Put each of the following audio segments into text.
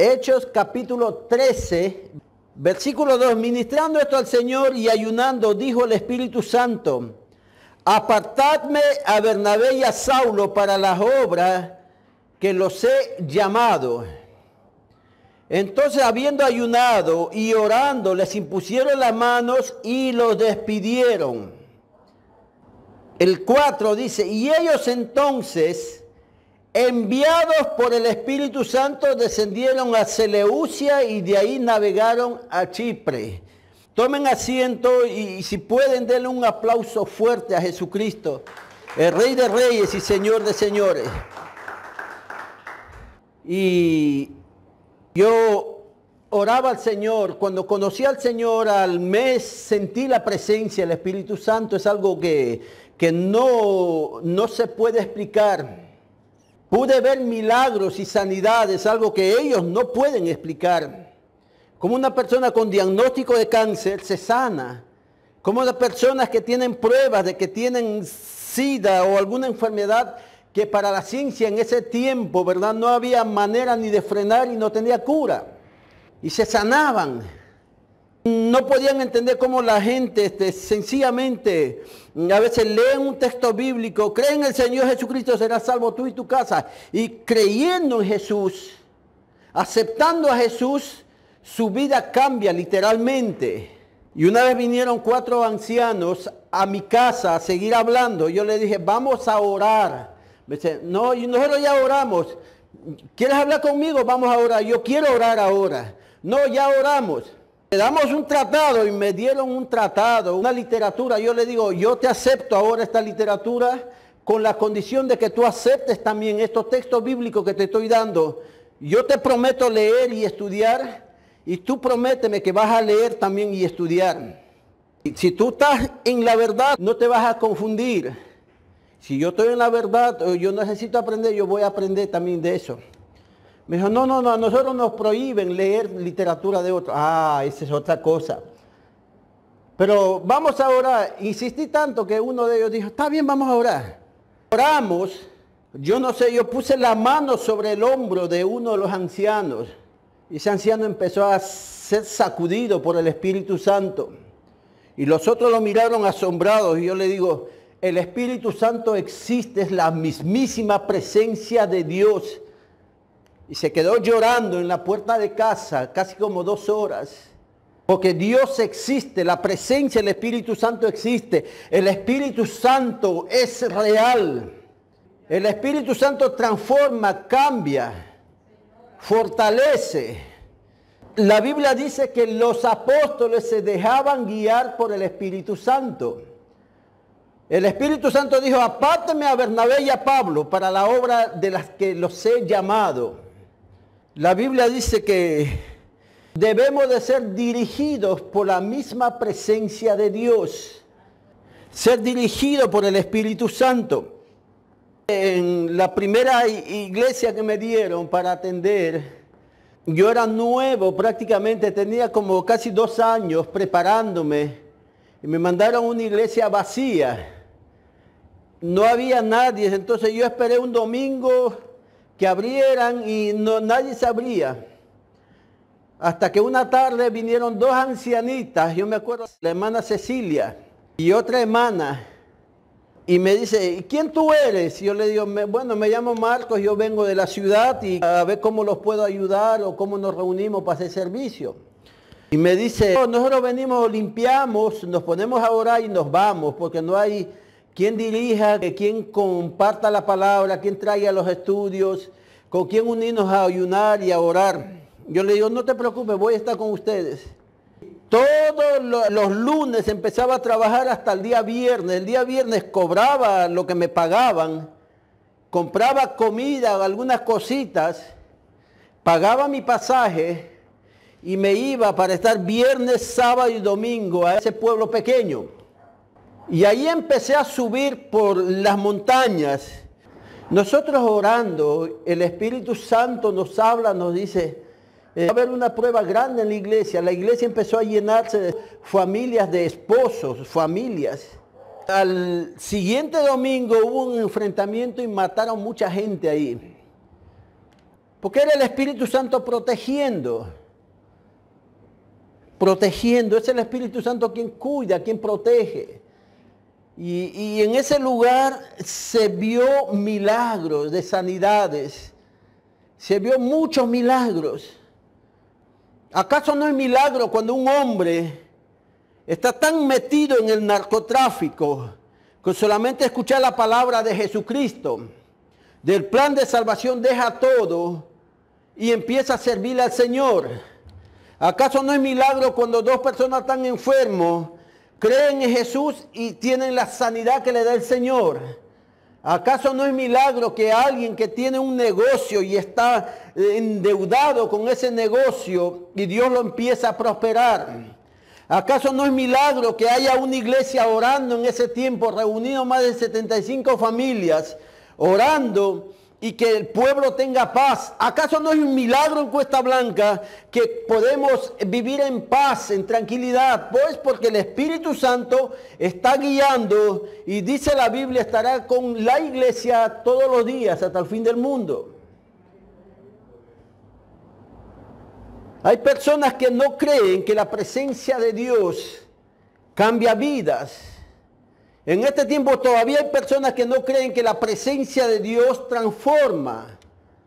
Hechos capítulo 13, versículo 2. Ministrando esto al Señor y ayunando, dijo el Espíritu Santo: apartadme a Bernabé y a Saulo para las obras que los he llamado. Entonces, habiendo ayunado y orando, les impusieron las manos y los despidieron. El 4 dice: y ellos entonces, enviados por el Espíritu Santo, descendieron a Seleucia y de ahí navegaron a Chipre. Tomen asiento y si pueden, denle un aplauso fuerte a Jesucristo, el Rey de Reyes y Señor de Señores. Y yo oraba al Señor. Cuando conocí al Señor, al mes sentí la presencia del Espíritu Santo. Es algo que no se puede explicar. Pude ver milagros y sanidades, algo que ellos no pueden explicar. Como una persona con diagnóstico de cáncer se sana. Como las personas que tienen pruebas de que tienen SIDA o alguna enfermedad que para la ciencia en ese tiempo, ¿verdad?, no había manera ni de frenar y no tenía cura. Y se sanaban. No podían entender cómo la gente sencillamente a veces leen un texto bíblico, creen en el Señor Jesucristo, serás salvo tú y tu casa. Y creyendo en Jesús, aceptando a Jesús, su vida cambia literalmente. Y una vez vinieron 4 ancianos a mi casa a seguir hablando. Yo les dije, vamos a orar. Me dice, no, y nosotros ya oramos. ¿Quieres hablar conmigo? Vamos a orar. Yo quiero orar ahora. No, ya oramos. Le damos un tratado y me dieron un tratado, una literatura. Yo le digo, yo te acepto ahora esta literatura con la condición de que tú aceptes también estos textos bíblicos que te estoy dando. Yo te prometo leer y estudiar y tú prométeme que vas a leer también y estudiar. Si tú estás en la verdad, no te vas a confundir. Si yo estoy en la verdad, yo necesito aprender, yo voy a aprender también de eso. Me dijo, no, a nosotros nos prohíben leer literatura de otros. Esa es otra cosa. Pero vamos a orar. Insistí tanto que uno de ellos dijo, está bien, vamos a orar. Oramos. Yo no sé, yo puse la mano sobre el hombro de uno de los ancianos. Y ese anciano empezó a ser sacudido por el Espíritu Santo. Y los otros lo miraron asombrados. Y yo le digo, el Espíritu Santo existe, es la mismísima presencia de Dios. Y se quedó llorando en la puerta de casa casi como 2 horas. Porque Dios existe, la presencia del Espíritu Santo existe. El Espíritu Santo es real. El Espíritu Santo transforma, cambia, fortalece. La Biblia dice que los apóstoles se dejaban guiar por el Espíritu Santo. El Espíritu Santo dijo, apártame a Bernabé y a Pablo para la obra de las que los he llamado. La Biblia dice que debemos de ser dirigidos por la misma presencia de Dios. Ser dirigidos por el Espíritu Santo. En la primera iglesia que me dieron para atender, yo era nuevo prácticamente, tenía como casi 2 años preparándome. Y me mandaron a una iglesia vacía. No había nadie, entonces yo esperé un domingo que abrieran y nadie se abría. Hasta que una tarde vinieron 2 ancianitas, yo me acuerdo, la hermana Cecilia y otra hermana, y me dice, ¿quién tú eres? Y yo le digo, bueno, me llamo Marcos, yo vengo de la ciudad y a ver cómo los puedo ayudar o cómo nos reunimos para hacer servicio. Y me dice, nosotros venimos, limpiamos, nos ponemos a orar y nos vamos, porque no hay quien dirija, quien comparta la palabra, quien traiga los estudios, con quien unirnos a ayunar y a orar. Yo le digo, no te preocupes, voy a estar con ustedes. Todos los lunes empezaba a trabajar hasta el día viernes. El día viernes cobraba lo que me pagaban, compraba comida, algunas cositas, pagaba mi pasaje y me iba para estar viernes, sábado y domingo a ese pueblo pequeño. Y ahí empecé a subir por las montañas. Nosotros orando, el Espíritu Santo nos habla, nos dice, va a haber una prueba grande en la iglesia. La iglesia empezó a llenarse de familias, de esposos, familias. Al siguiente domingo hubo un enfrentamiento y mataron mucha gente ahí. Porque era el Espíritu Santo protegiendo. Protegiendo. Es el Espíritu Santo quien cuida, quien protege. Y en ese lugar se vio milagros de sanidades. Se vio muchos milagros. ¿Acaso no es milagro cuando un hombre está tan metido en el narcotráfico que solamente escuchar la palabra de Jesucristo, del plan de salvación, deja todo y empieza a servirle al Señor? ¿Acaso no es milagro cuando dos personas están enfermos, creen en Jesús y tienen la sanidad que le da el Señor? ¿Acaso no es milagro que alguien que tiene un negocio y está endeudado con ese negocio y Dios lo empieza a prosperar? ¿Acaso no es milagro que haya una iglesia orando en ese tiempo, reunido más de 75 familias, orando y que el pueblo tenga paz? ¿Acaso no es un milagro en Cuesta Blanca que podemos vivir en paz, en tranquilidad? Pues porque el Espíritu Santo está guiando y dice la Biblia, estará con la iglesia todos los días hasta el fin del mundo. Hay personas que no creen que la presencia de Dios cambia vidas. En este tiempo todavía hay personas que no creen que la presencia de Dios transforma.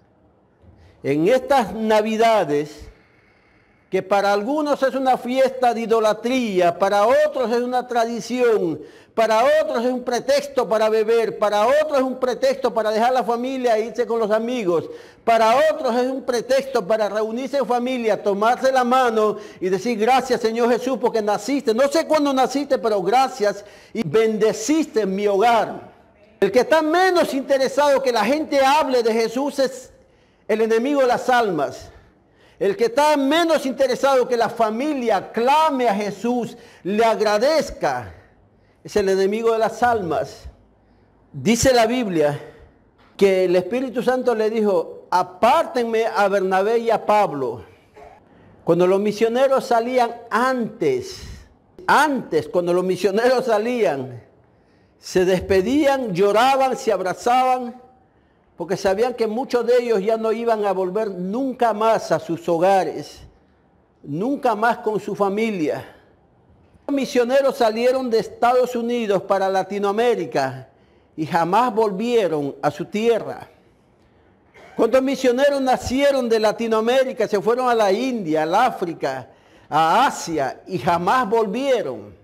En estas Navidades, que para algunos es una fiesta de idolatría, para otros es una tradición, para otros es un pretexto para beber, para otros es un pretexto para dejar la familia e irse con los amigos, para otros es un pretexto para reunirse en familia, tomarse la mano y decir gracias Señor Jesús porque naciste. No sé cuándo naciste, pero gracias y bendeciste en mi hogar. El que está menos interesado que la gente hable de Jesús es el enemigo de las almas. El que está menos interesado que la familia clame a Jesús, le agradezca, es el enemigo de las almas. Dice la Biblia que el Espíritu Santo le dijo, apártenme a Bernabé y a Pablo. Cuando los misioneros salían antes, cuando los misioneros salían, se despedían, lloraban, se abrazaban, porque sabían que muchos de ellos ya no iban a volver nunca más a sus hogares, nunca más con su familia. Los misioneros salieron de Estados Unidos para Latinoamérica y jamás volvieron a su tierra. ¿Cuántos misioneros nacieron de Latinoamérica, se fueron a la India, al África, a Asia y jamás volvieron?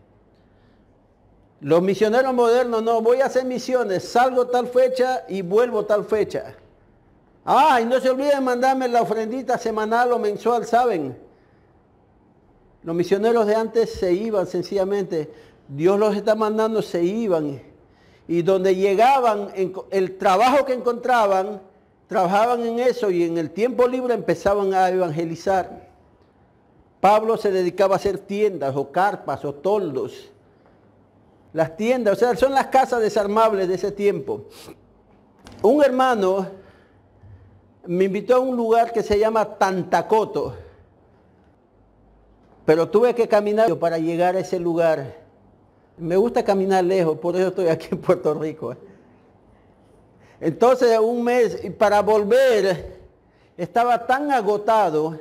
Los misioneros modernos, no, voy a hacer misiones, salgo tal fecha y vuelvo tal fecha. Y no se olviden mandarme la ofrendita semanal o mensual, ¿saben? Los misioneros de antes se iban sencillamente, Dios los está mandando, se iban. Y donde llegaban, el trabajo que encontraban, trabajaban en eso y en el tiempo libre empezaban a evangelizar. Pablo se dedicaba a hacer tiendas o carpas o toldos. Las tiendas, o sea, son las casas desarmables de ese tiempo. Un hermano me invitó a un lugar que se llama Tantacoto, pero tuve que caminar para llegar a ese lugar. Me gusta caminar lejos, por eso estoy aquí en Puerto Rico. Entonces, un mes, y para volver, estaba tan agotado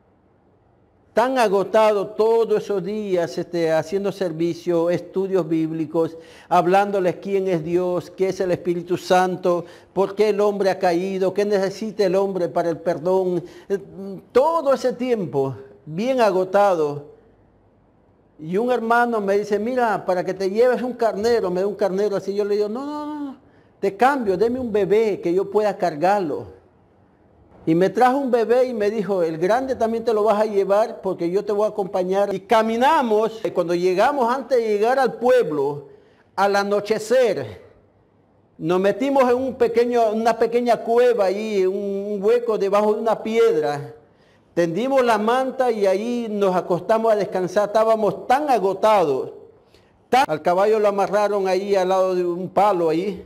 todos esos días haciendo servicio, estudios bíblicos, hablándoles quién es Dios, qué es el Espíritu Santo, por qué el hombre ha caído, qué necesita el hombre para el perdón. Todo ese tiempo, bien agotado. Y un hermano me dice, mira, para que te lleves un carnero, me da un carnero así. Yo le digo, no, te cambio, deme un bebé que yo pueda cargarlo. Y me trajo un bebé y me dijo, el grande también te lo vas a llevar porque yo te voy a acompañar. Y caminamos, y cuando llegamos, antes de llegar al pueblo, al anochecer, nos metimos en una pequeña cueva ahí, un hueco debajo de una piedra. Tendimos la manta y ahí nos acostamos a descansar. Estábamos tan agotados. Al caballo lo amarraron ahí al lado de un palo ahí.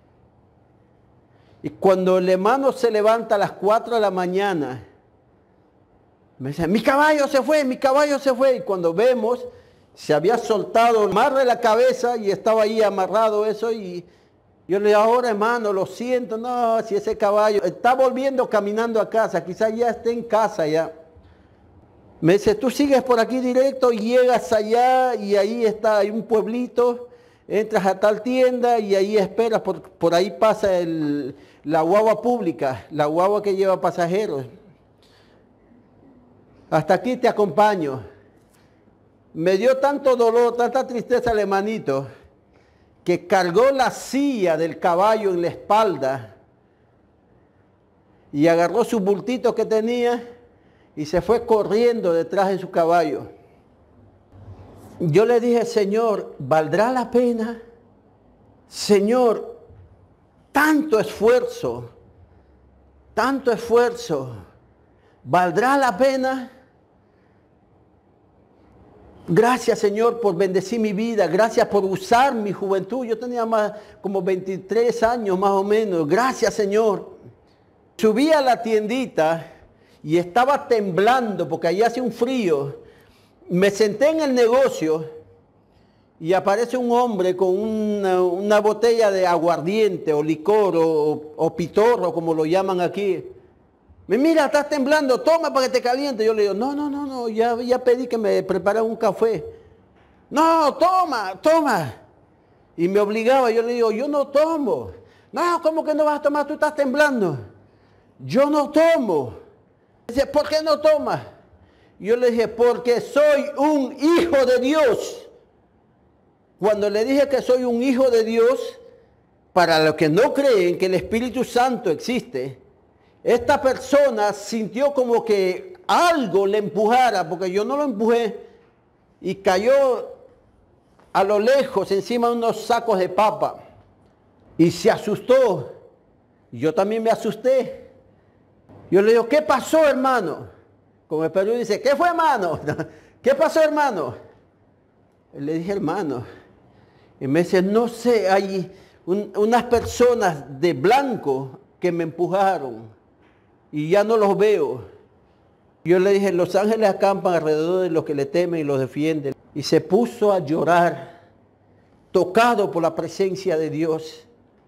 Y cuando el hermano se levanta a las 4 de la mañana, me dice, mi caballo se fue. Y cuando vemos, se había soltado el amarre de la cabeza y estaba ahí amarrado eso y Yo le digo, ahora hermano, lo siento, no, si ese caballo está volviendo caminando a casa, quizás ya esté en casa ya. Me dice, tú sigues por aquí directo, llegas allá y ahí está, hay un pueblito, entras a tal tienda y ahí esperas, por ahí pasa la guagua pública, la guagua que lleva pasajeros. Hasta aquí te acompaño. Me dio tanto dolor, tanta tristeza el hermanito, que cargó la silla del caballo en la espalda y agarró su bultito que tenía y se fue corriendo detrás de su caballo. Yo le dije, Señor, ¿valdrá la pena? Señor, tanto esfuerzo, ¿valdrá la pena? Gracias, Señor, por bendecir mi vida. Gracias por usar mi juventud. Yo tenía como 23 años más o menos. Gracias, Señor. Subí a la tiendita y estaba temblando porque allí hace un frío. Me senté en el negocio y aparece un hombre con una botella de aguardiente o licor o pitorro, como lo llaman aquí. Me mira, estás temblando, toma para que te caliente. Yo le digo, no, ya pedí que me preparen un café. No, toma. Y me obligaba, yo le digo, yo no tomo. No, ¿cómo que no vas a tomar? Tú estás temblando. Yo no tomo. Dice, ¿por qué no tomas? Yo le dije, porque soy un hijo de Dios. Cuando le dije que soy un hijo de Dios, para los que no creen que el Espíritu Santo existe, esta persona sintió como que algo le empujara, porque yo no lo empujé, y cayó a lo lejos encima de unos sacos de papa. Y se asustó. Yo también me asusté. Yo le digo, ¿qué pasó, hermano? Como el Perú dice, ¿qué fue, hermano? ¿Qué pasó, hermano? Le dije, hermano. Y me dice, no sé, hay unas personas de blanco que me empujaron. Y ya no los veo. Yo le dije, los ángeles acampan alrededor de los que le temen y los defienden. Y se puso a llorar, tocado por la presencia de Dios.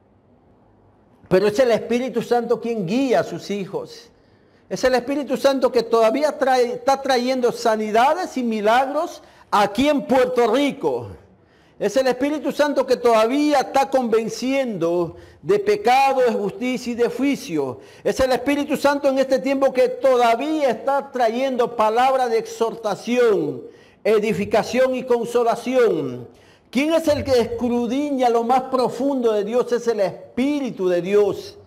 Pero es el Espíritu Santo quien guía a sus hijos. Es el Espíritu Santo que todavía está trayendo sanidades y milagros aquí en Puerto Rico. Es el Espíritu Santo que todavía está convenciendo de pecado, de justicia y de juicio. Es el Espíritu Santo en este tiempo que todavía está trayendo palabra de exhortación, edificación y consolación. ¿Quién es el que escudriña lo más profundo de Dios? Es el Espíritu de Dios.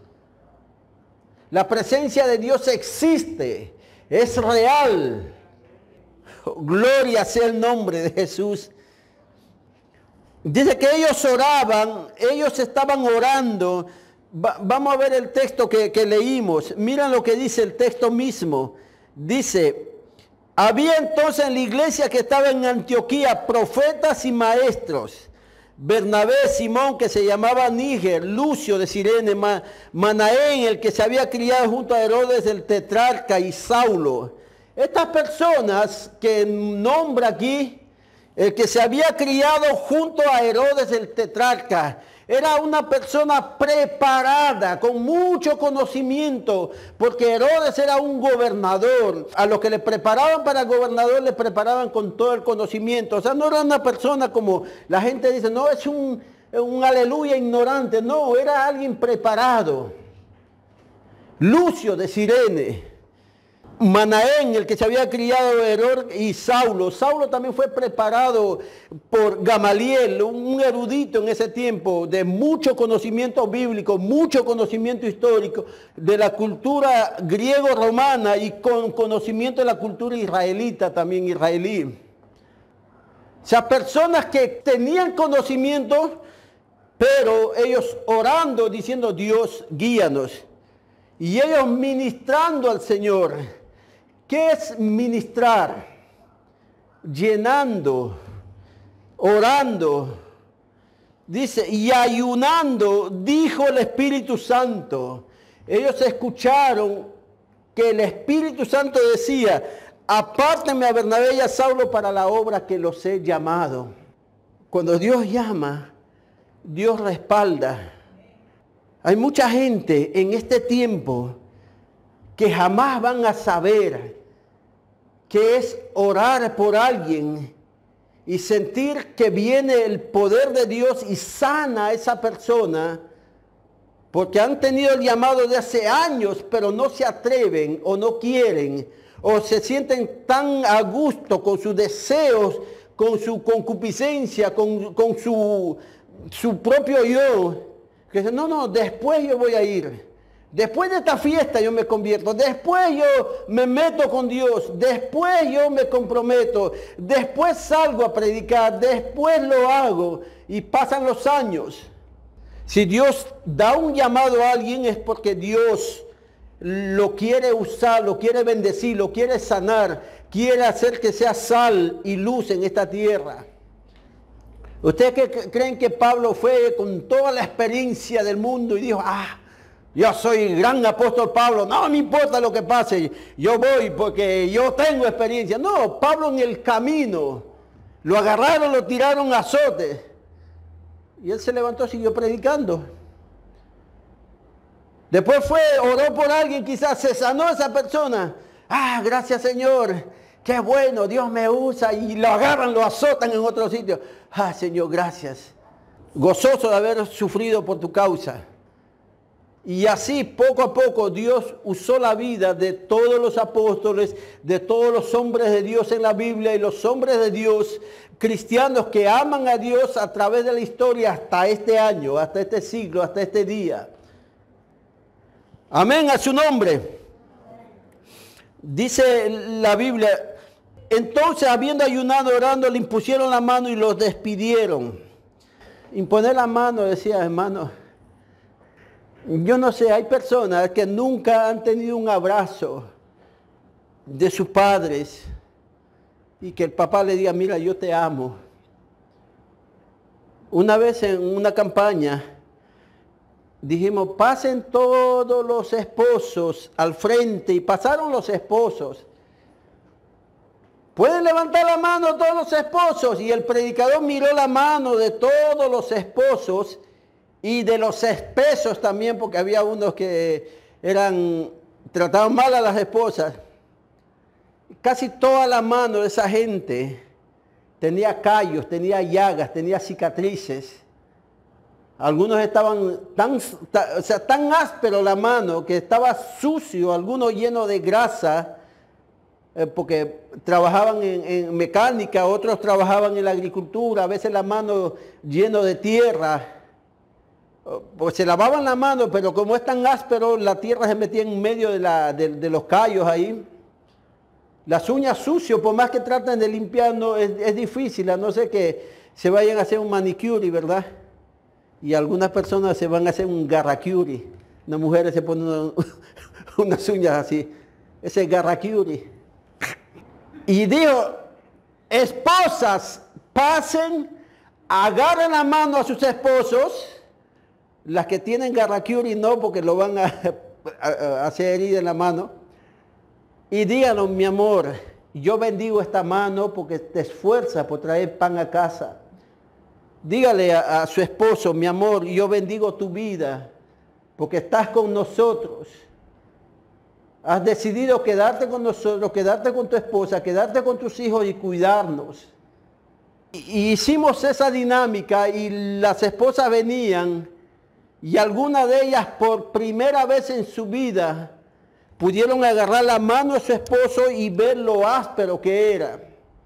La presencia de Dios existe, es real. Gloria sea el nombre de Jesús. Dice que ellos oraban, ellos estaban orando. Vamos a ver el texto que leímos. Miren lo que dice el texto mismo. Dice, había entonces en la iglesia que estaba en Antioquía profetas y maestros. Bernabé, Simón, que se llamaba Níger, Lucio de Cirene, Manaén, el que se había criado junto a Herodes el tetrarca, y Saulo. Estas personas que nombra aquí, el que se había criado junto a Herodes el tetrarca, era una persona preparada, con mucho conocimiento, porque Herodes era un gobernador. A los que le preparaban para gobernador, le preparaban con todo el conocimiento. O sea, no era una persona como la gente dice, no, es un aleluya ignorante. No, era alguien preparado. Lucio de Cirene. Manaén, el que se había criado Herodes, y Saulo. Saulo también fue preparado por Gamaliel, un erudito en ese tiempo, de mucho conocimiento bíblico, mucho conocimiento histórico, de la cultura griego-romana y con conocimiento de la cultura israelita, también israelí. O sea, personas que tenían conocimiento, pero ellos orando, diciendo, Dios, guíanos. Y ellos ministrando al Señor. ¿Qué es ministrar? Llenando, orando. Dice, y ayunando, dijo el Espíritu Santo. Ellos escucharon que el Espíritu Santo decía, apártenme a Bernabé y a Saulo para la obra que los he llamado. Cuando Dios llama, Dios respalda. Hay mucha gente en este tiempo que jamás van a saber qué es orar por alguien y sentir que viene el poder de Dios y sana a esa persona, porque han tenido el llamado de hace años, pero no se atreven o no quieren, o se sienten tan a gusto con sus deseos, con su concupiscencia, con su propio yo, que dicen, no, después yo voy a ir. Después de esta fiesta yo me convierto, después yo me meto con Dios, después yo me comprometo, después salgo a predicar, después lo hago y pasan los años. Si Dios da un llamado a alguien es porque Dios lo quiere usar, lo quiere bendecir, lo quiere sanar, quiere hacer que sea sal y luz en esta tierra. ¿Ustedes creen que Pablo fue con toda la experiencia del mundo y dijo, yo soy el gran apóstol Pablo, no me importa lo que pase, yo voy porque yo tengo experiencia? No, Pablo en el camino, lo agarraron, lo tiraron a azote y él se levantó y siguió predicando. Después oró por alguien, quizás se sanó esa persona. Gracias Señor, qué bueno, Dios me usa, y lo agarran, lo azotan en otro sitio. Señor, gracias, gozoso de haber sufrido por tu causa. Y así poco a poco Dios usó la vida de todos los apóstoles, de todos los hombres de Dios en la Biblia y los hombres de Dios cristianos que aman a Dios a través de la historia hasta este año, hasta este siglo, hasta este día. Amén a su nombre. Dice la Biblia, entonces habiendo ayunado, orando, le impusieron la mano y los despidieron. Imponer la mano, decía, hermano, yo no sé, hay personas que nunca han tenido un abrazo de sus padres y que el papá le diga, mira, yo te amo. Una vez en una campaña dijimos, pasen todos los esposos al frente, y pasaron los esposos. Pueden levantar la mano todos los esposos, y el predicador miró la mano de todos los esposos y de los espesos también, porque había unos que trataban mal a las esposas. Casi toda la mano de esa gente tenía callos, tenía llagas, tenía cicatrices. Algunos estaban tan áspero la mano que estaba sucio, algunos llenos de grasa, porque trabajaban en mecánica, otros trabajaban en la agricultura, a veces la mano lleno de tierra. Pues se lavaban la mano, pero como es tan áspero, la tierra se metía en medio de los callos ahí. Las uñas sucias, por más que traten de limpiar, es difícil, a no ser que se vayan a hacer un manicure, ¿verdad? Y algunas personas se van a hacer un garracure. Las mujeres se ponen unas uñas así. Ese garracure. Y dijo, esposas, pasen, agarren la mano a sus esposos. Las que tienen garracure no, porque lo van a hacer herida en la mano. Y díganos, mi amor, yo bendigo esta mano porque te esfuerzas por traer pan a casa. Dígale a su esposo, mi amor, yo bendigo tu vida porque estás con nosotros. Has decidido quedarte con nosotros, quedarte con tu esposa, quedarte con tus hijos y cuidarnos. Y hicimos esa dinámica y las esposas venían y algunas de ellas por primera vez en su vida pudieron agarrar la mano de su esposo y ver lo áspero que era.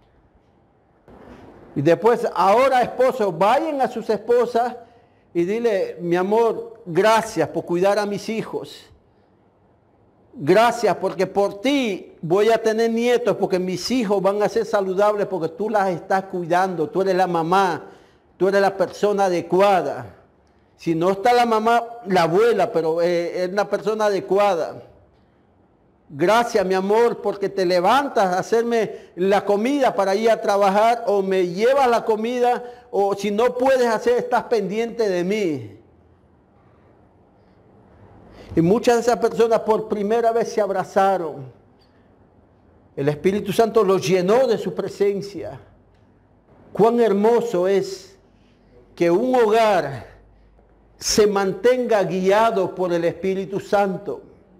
Y después, ahora esposos, vayan a sus esposas y dile, mi amor, gracias por cuidar a mis hijos. Gracias porque por ti voy a tener nietos, porque mis hijos van a ser saludables porque tú las estás cuidando. Tú eres la mamá, tú eres la persona adecuada. Si no está la mamá, la abuela, pero es la persona adecuada. Gracias, mi amor, porque te levantas a hacerme la comida para ir a trabajar, o me llevas la comida, o si no puedes hacer, estás pendiente de mí. Y muchas de esas personas por primera vez se abrazaron. El Espíritu Santo los llenó de su presencia. Cuán hermoso es que un hogar se mantenga guiado por el Espíritu Santo.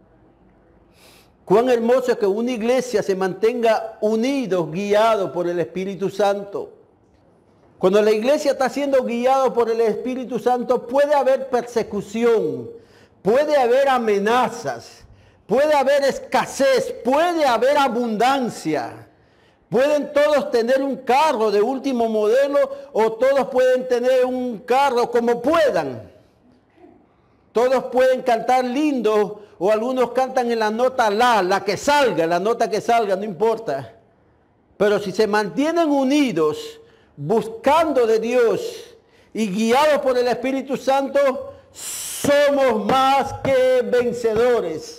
Cuán hermoso es que una iglesia se mantenga unidos, guiados por el Espíritu Santo. Cuando la iglesia está siendo guiada por el Espíritu Santo, puede haber persecución, puede haber amenazas, puede haber escasez, puede haber abundancia. Pueden todos tener un carro de último modelo o todos pueden tener un carro como puedan. Todos pueden cantar lindo o algunos cantan en la nota la que salga, la nota que salga, no importa. Pero si se mantienen unidos, buscando de Dios y guiados por el Espíritu Santo, somos más que vencedores.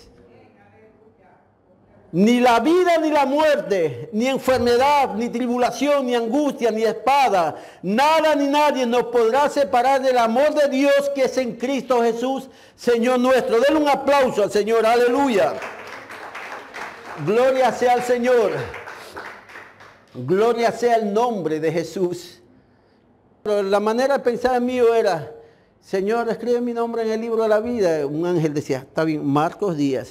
Ni la vida ni la muerte, ni enfermedad, ni tribulación, ni angustia, ni espada, nada ni nadie nos podrá separar del amor de Dios que es en Cristo Jesús, Señor nuestro. Denle un aplauso al Señor, aleluya. Gloria sea al Señor. Gloria sea el nombre de Jesús. Pero la manera de pensar mío era, Señor, escribe mi nombre en el libro de la vida. Un ángel decía, está bien, Marcos Díaz.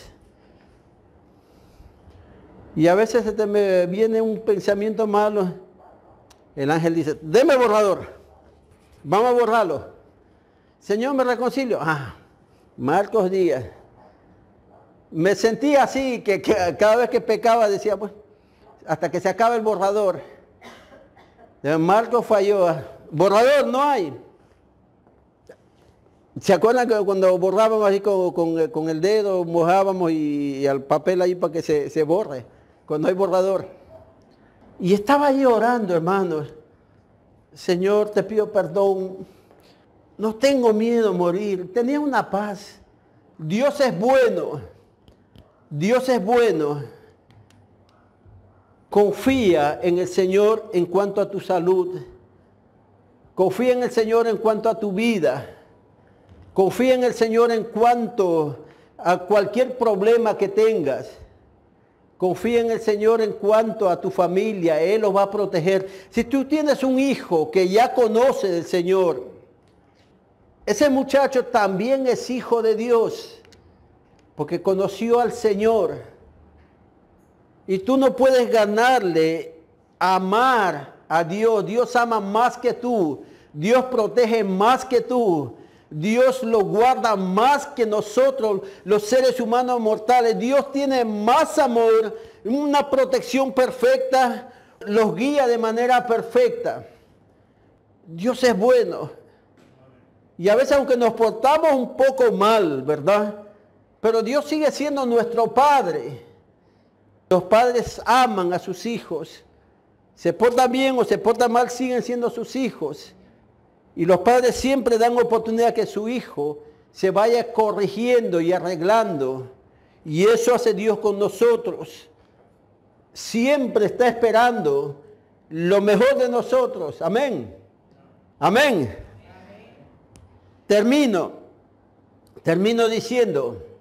Y a veces se me viene un pensamiento malo. El ángel dice, deme borrador. Vamos a borrarlo. Señor, me reconcilio. Marcos Díaz. Me sentía así, que cada vez que pecaba decía, pues, hasta que se acabe el borrador. Marcos falló. Borrador no hay. ¿Se acuerdan que cuando borrábamos así con el dedo, mojábamos y al papel ahí para que se borre? Cuando hay borrador. Y estaba ahí orando, hermanos. Señor, te pido perdón. No tengo miedo a morir. Tenía una paz. Dios es bueno. Dios es bueno. Confía en el Señor en cuanto a tu salud. Confía en el Señor en cuanto a tu vida. Confía en el Señor en cuanto a cualquier problema que tengas. Confía en el Señor en cuanto a tu familia. Él los va a proteger. Si tú tienes un hijo que ya conoce del Señor, ese muchacho también es hijo de Dios, porque conoció al Señor. Y tú no puedes ganarle a amar a Dios. Dios ama más que tú. Dios protege más que tú. Dios lo guarda más que nosotros, los seres humanos mortales. Dios tiene más amor, una protección perfecta, los guía de manera perfecta. Dios es bueno. Y a veces aunque nos portamos un poco mal, ¿verdad? Pero Dios sigue siendo nuestro Padre. Los padres aman a sus hijos. Se portan bien o se portan mal, siguen siendo sus hijos. Y los padres siempre dan oportunidad que su hijo se vaya corrigiendo y arreglando. Y eso hace Dios con nosotros. Siempre está esperando lo mejor de nosotros. Amén. Amén. Termino diciendo,